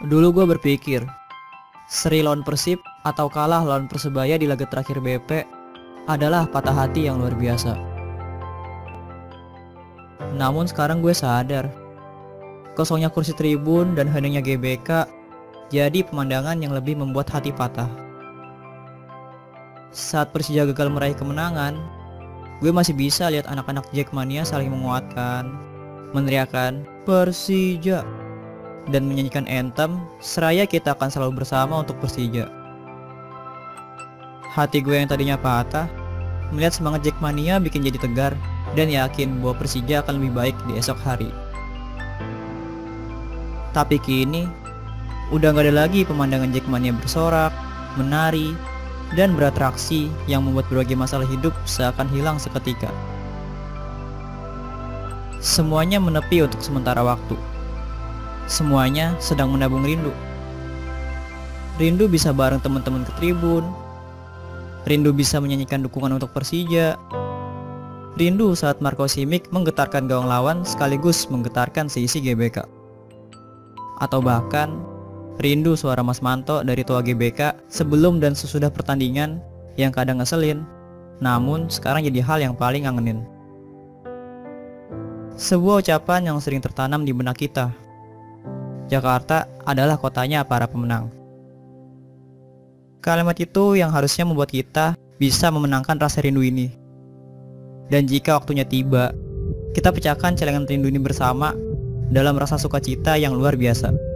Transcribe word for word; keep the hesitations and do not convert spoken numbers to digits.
Dulu gue berpikir, seri lawan Persib atau kalah lawan Persebaya di laga terakhir B P adalah patah hati yang luar biasa. Namun sekarang gue sadar, kosongnya kursi tribun dan heningnya G B K jadi pemandangan yang lebih membuat hati patah. Saat Persija gagal meraih kemenangan, gue masih bisa lihat anak-anak Jackmania saling menguatkan, meneriakan Persija, dan menyanyikan anthem seraya kita akan selalu bersama untuk Persija. Hati gue yang tadinya patah, melihat semangat Jackmania bikin jadi tegar dan yakin bahwa Persija akan lebih baik di esok hari. Tapi kini, udah gak ada lagi pemandangan Jackmania bersorak, menari, dan beratraksi yang membuat berbagai masalah hidup seakan hilang seketika. Semuanya menepi untuk sementara waktu. Semuanya sedang menabung rindu. Rindu bisa bareng teman-teman ke tribun. Rindu bisa menyanyikan dukungan untuk Persija. Rindu saat Marco Simic menggetarkan gawang lawan sekaligus menggetarkan seisi G B K. Atau bahkan rindu suara Mas Manto dari tua G B K sebelum dan sesudah pertandingan yang kadang ngeselin, namun sekarang jadi hal yang paling ngangenin. Sebuah ucapan yang sering tertanam di benak kita. Jakarta adalah kotanya para pemenang. Kalimat itu yang harusnya membuat kita bisa memenangkan rasa rindu ini. Dan jika waktunya tiba, kita pecahkan celengan rindu ini bersama dalam rasa sukacita yang luar biasa.